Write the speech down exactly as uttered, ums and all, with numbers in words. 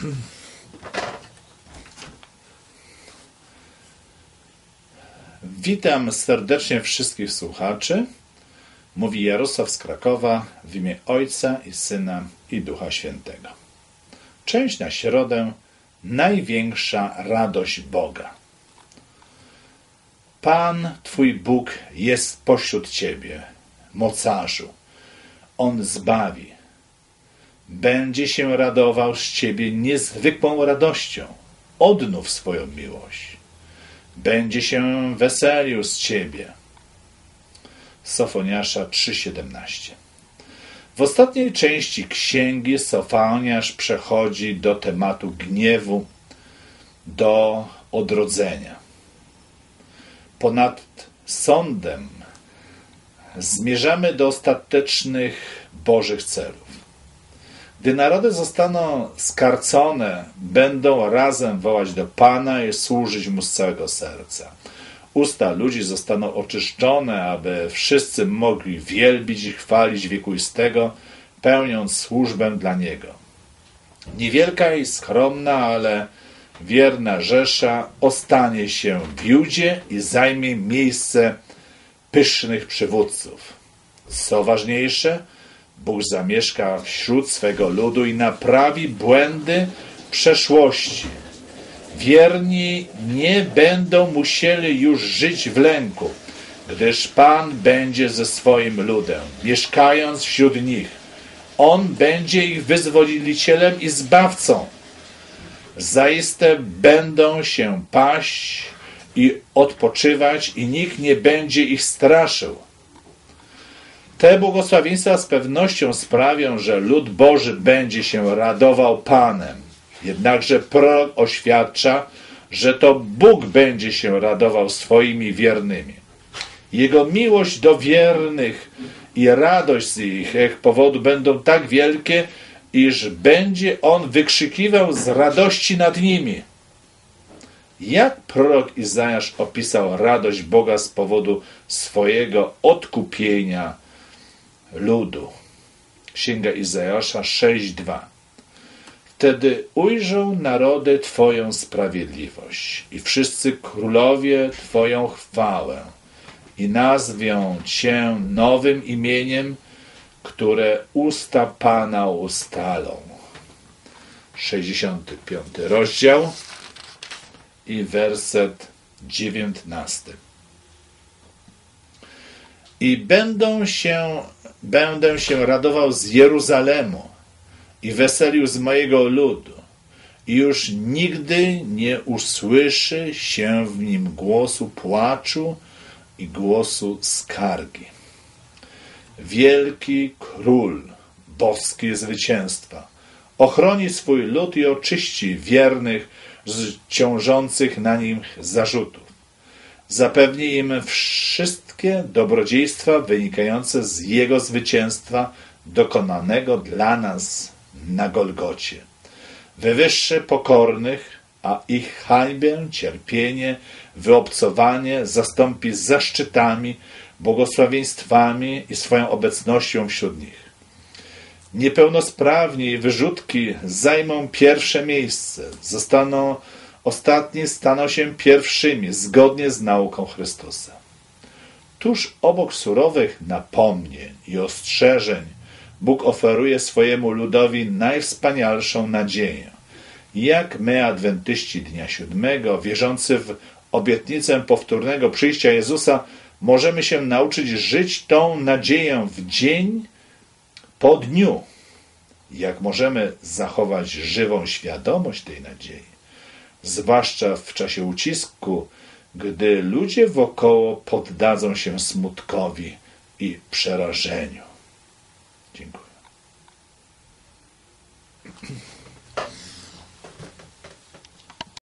Witam serdecznie wszystkich słuchaczy. Mówi Jarosław z Krakowa w imię Ojca i Syna i Ducha Świętego. Część na środę. Największa radość Boga. Pan, Twój Bóg, jest pośród Ciebie, mocarzu. On zbawi. Będzie się radował z Ciebie niezwykłą radością. Odnów swoją miłość. Będzie się weselił z Ciebie. Sofoniasza trzy siedemnaście. W ostatniej części księgi Sofoniasz przechodzi do tematu gniewu, do odrodzenia. Ponad sądem zmierzamy do ostatecznych Bożych celów. Gdy narody zostaną skarcone, będą razem wołać do Pana i służyć Mu z całego serca. Usta ludzi zostaną oczyszczone, aby wszyscy mogli wielbić i chwalić wiekuistego, pełniąc służbę dla Niego. Niewielka i skromna, ale wierna Rzesza ostanie się w Judzie i zajmie miejsce pysznych przywódców. Co ważniejsze, Bóg zamieszka wśród swego ludu i naprawi błędy przeszłości. Wierni nie będą musieli już żyć w lęku, gdyż Pan będzie ze swoim ludem, mieszkając wśród nich. On będzie ich wyzwolicielem i zbawcą. Zaiste będą się paść i odpoczywać i nikt nie będzie ich straszył. Te błogosławieństwa z pewnością sprawią, że lud Boży będzie się radował Panem. Jednakże prorok oświadcza, że to Bóg będzie się radował swoimi wiernymi. Jego miłość do wiernych i radość z ich powodu będą tak wielkie, iż będzie On wykrzykiwał z radości nad nimi. Jak prorok Izajasz opisał radość Boga z powodu swojego odkupienia ludu? Księga Izajasza sześć dwa. Wtedy ujrzą narody Twoją sprawiedliwość i wszyscy królowie Twoją chwałę i nazwią Cię nowym imieniem, które usta Pana ustalą. sześćdziesiąty piąty rozdział i werset dziewiętnasty. I będą się, będę się radował z Jeruzalemu i weselił z mojego ludu. I już nigdy nie usłyszy się w nim głosu płaczu i głosu skargi. Wielki Król, boskie zwycięstwa, ochroni swój lud i oczyści wiernych z ciążących na nim zarzutów. Zapewni im wszystkie dobrodziejstwa wynikające z Jego zwycięstwa dokonanego dla nas na Golgocie. Wywyższy pokornych, a ich hańbę, cierpienie, wyobcowanie zastąpi zaszczytami, błogosławieństwami i swoją obecnością wśród nich. Niepełnosprawni i wyrzutki zajmą pierwsze miejsce. Zostaną ostatni, staną się pierwszymi, zgodnie z nauką Chrystusa. Tuż obok surowych napomnień i ostrzeżeń Bóg oferuje swojemu ludowi najwspanialszą nadzieję. Jak my, adwentyści Dnia Siódmego, wierzący w obietnicę powtórnego przyjścia Jezusa, możemy się nauczyć żyć tą nadzieją w dzień po dniu. Jak możemy zachować żywą świadomość tej nadziei, zwłaszcza w czasie ucisku, gdy ludzie wokoło poddadzą się smutkowi i przerażeniu. Dziękuję.